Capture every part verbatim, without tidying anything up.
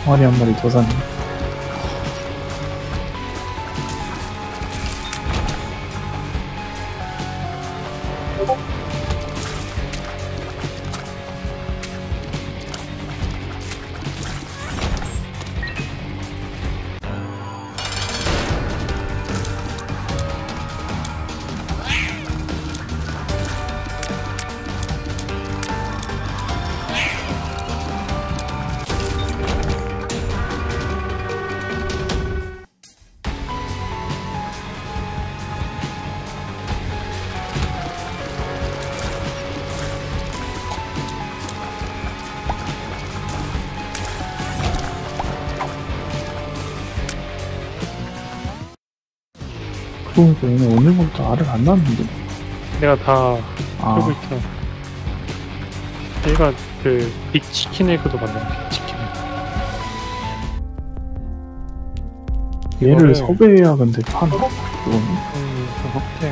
항아리 한 마리 더 샀네. 그러니까 얘네 오늘부터 알을 안 낳는데. 내가 다 아, 하고 있잖아. 얘가 그 빅치킨 에그도 만드는 빅치킨 에그. 얘를 이거를- 섭외해야 근데 파나? 그거는? 음, 그 흑택.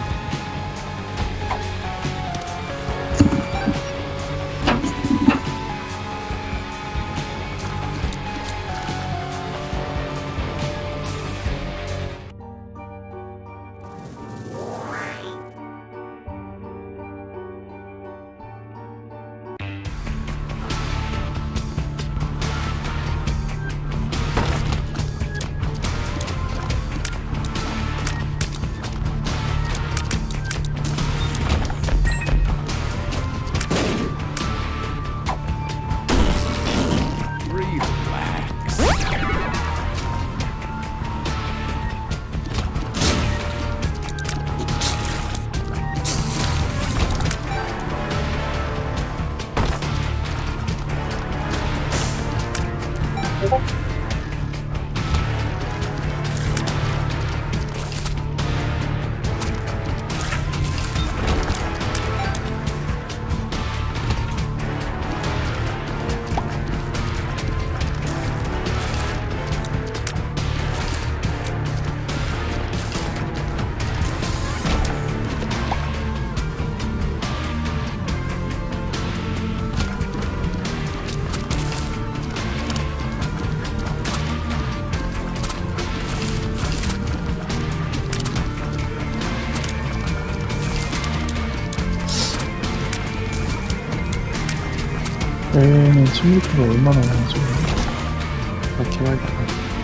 얘는 침묵기가 얼마나 많은지. 아, 개말다.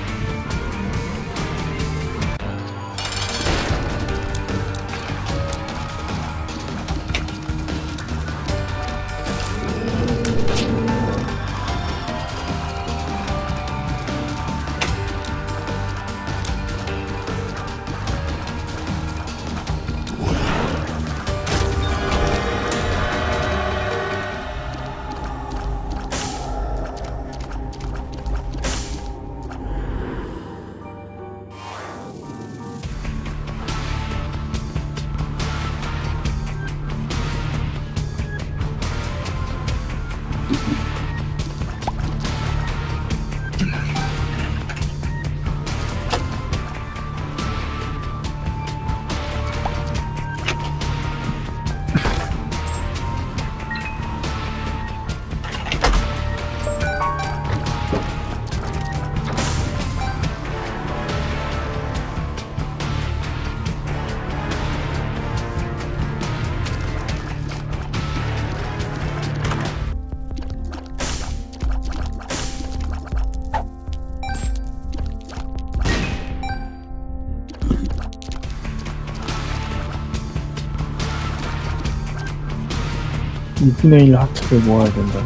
이분의 일 하트를 모아야 된다.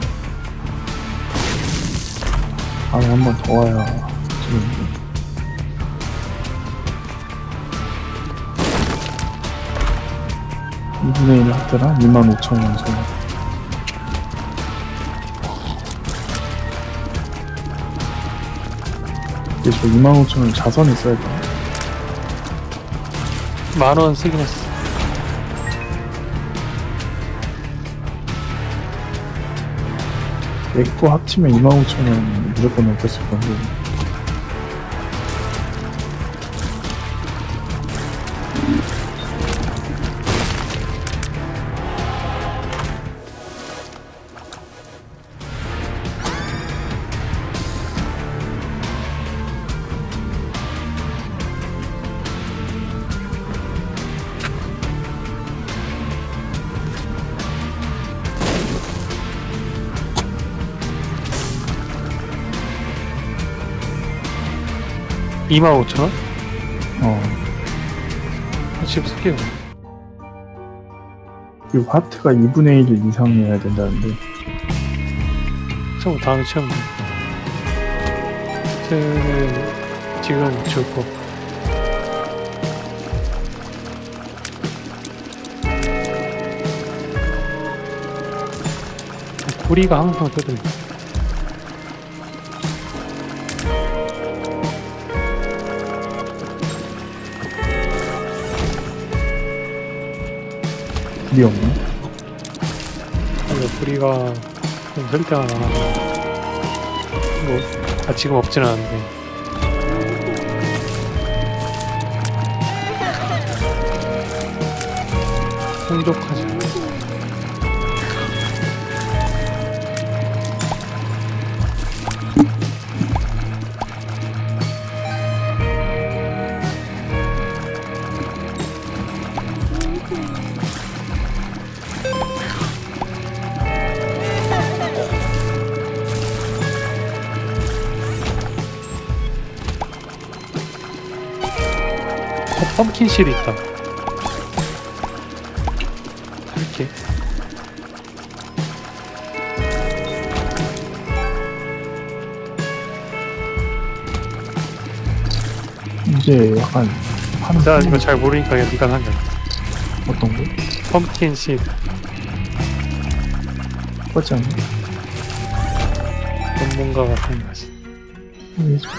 다음에 한 번 더 와야 지금 이분의 일 하트랑 이만 오천 원 선. 근데 저 이만 오천 원 자선 있어야 돼. 만원 쓰긴 했어. 엑포 합치면 이만 오천 원 무조건 넘겼을 건데. 이만 오천 원? 어. 지금 쓸게요. 그리고 하트가 이분의 일 이상이어야 된다는데. 처음 다음에 채우면 돼. 하트는 지금 줄 거. 고리가 항상 뜯어요. 불이 없나? 근데 고리가 좀 설 때가 많아서 뭐, 아 지금 없진 않은데 풍족하지. 어, 펌킨 씨도 있다. 이렇게 이제 약간 파는 나 거- 이거 잘 모르니까 그냥 네가 산 거야. 어떤 거? 펌킨 씨 똑같지 않나? 전문가가 산 거지. 왜 저래?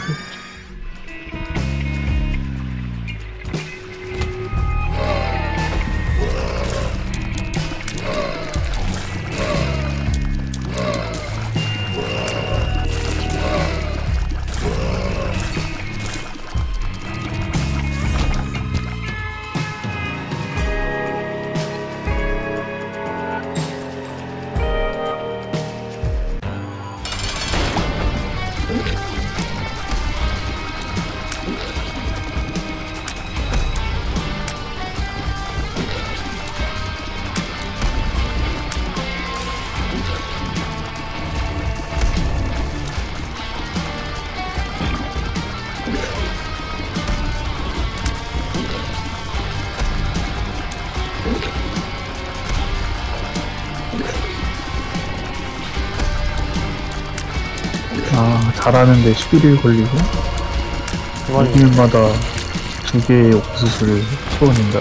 아, 잘하는데 십일 일 걸리고 그만이 육 일마다 두 개의 옥수수를 채워낸다.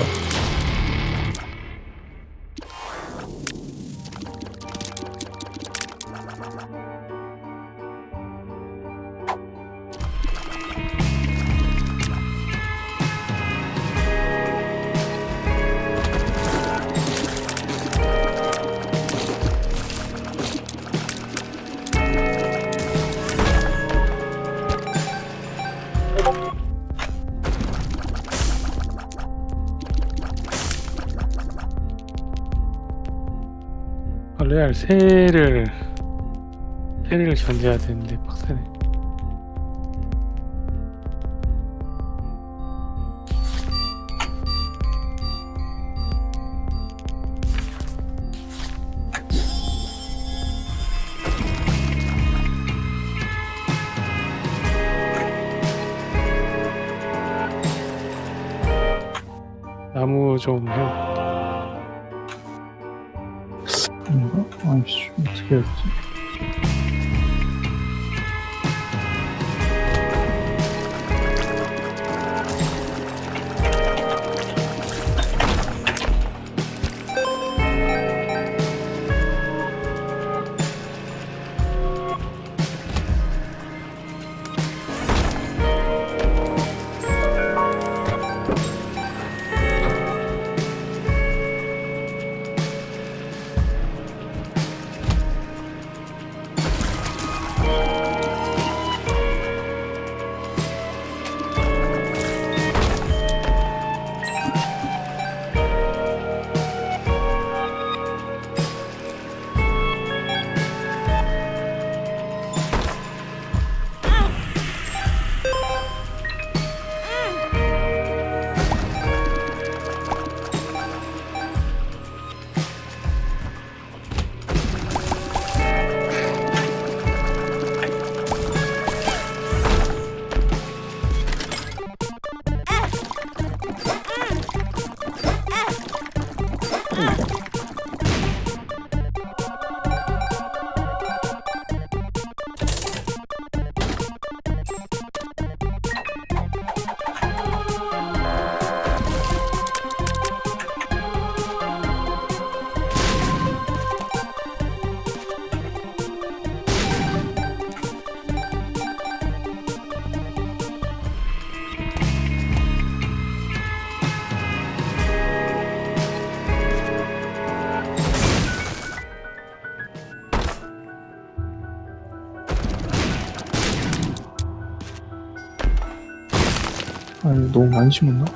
아, 레알 세를 세를 견제해야 되는데 빡세네. 나무 좀 해. 아닌가? 아이씨, 어떻게 해야 되지? 아니, 너무 많이 심었나?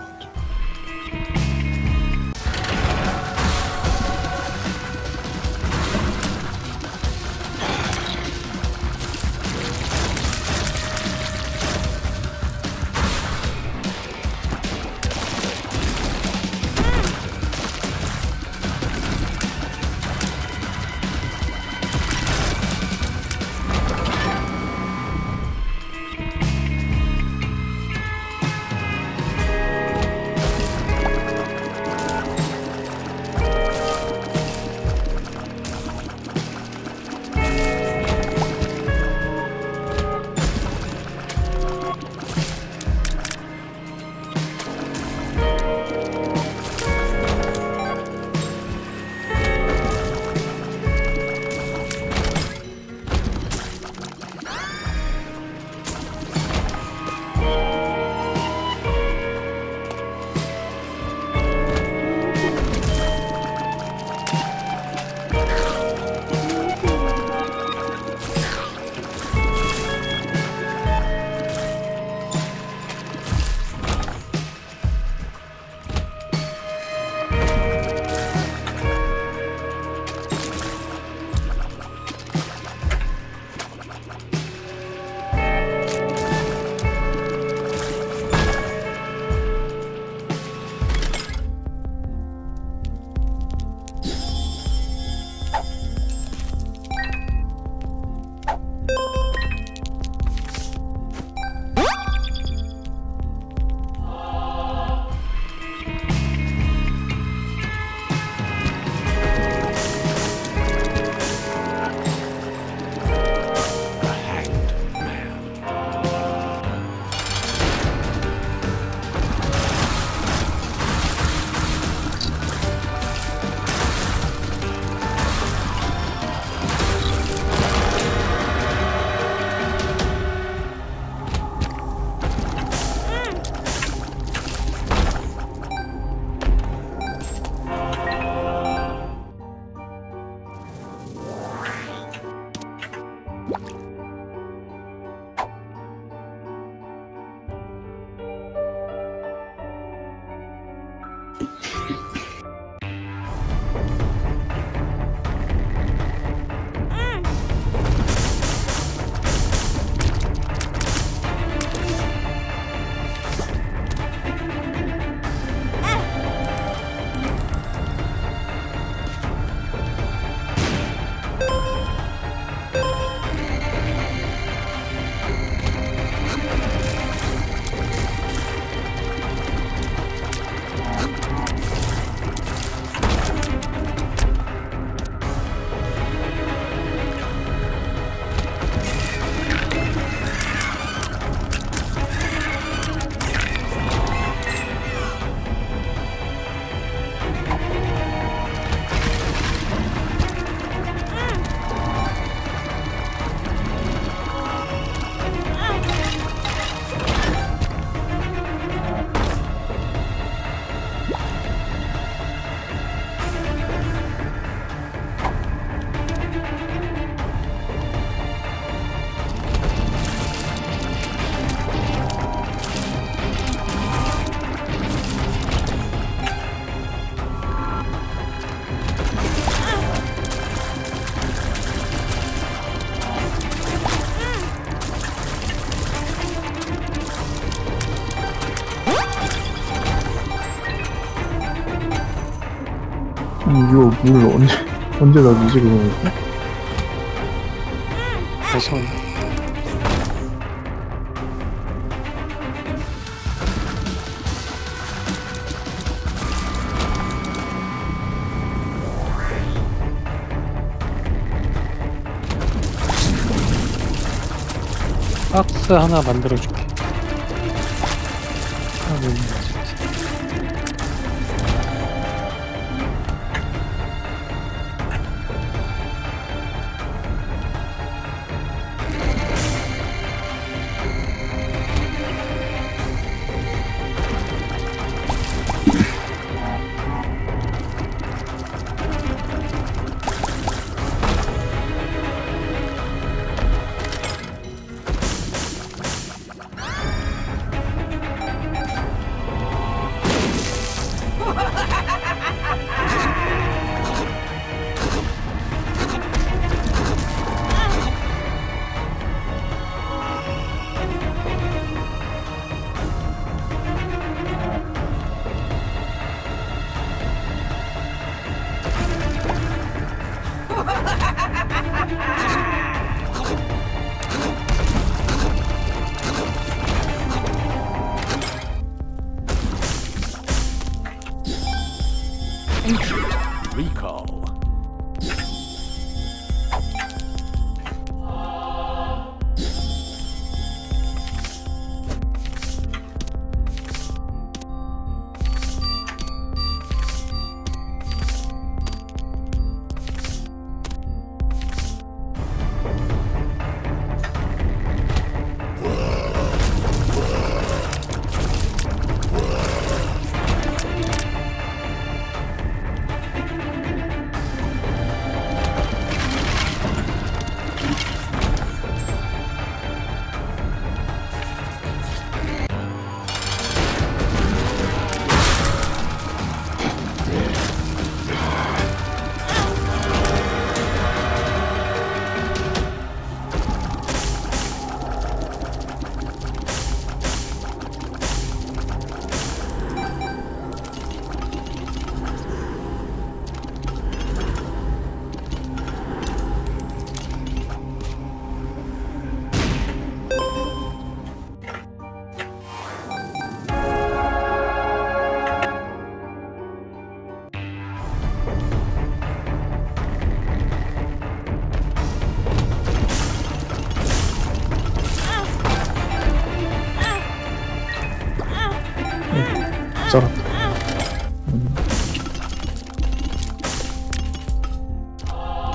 아니 이거 물 언제 언제 다 주지 그러면? 다시 온. 박스 하나 만들어줄게. 아, 너무 맛있지.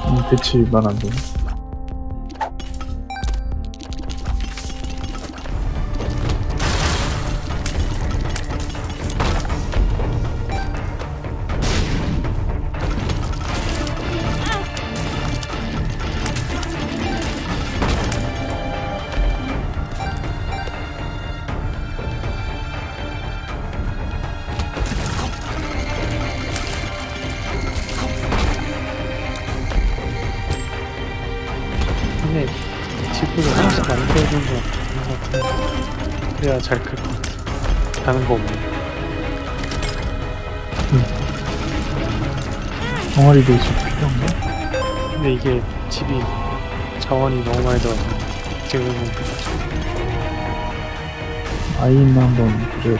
음, 배치만 안 되네. 근데 집을 하나씩 만들어주는 것 같은데 그래야 잘 클 것 같아. 다른 거 없네. 병아리도 집 필요한가? 근데 이게 집이 자원이 너무 많이 들어서 지금 아이나 한번 그래.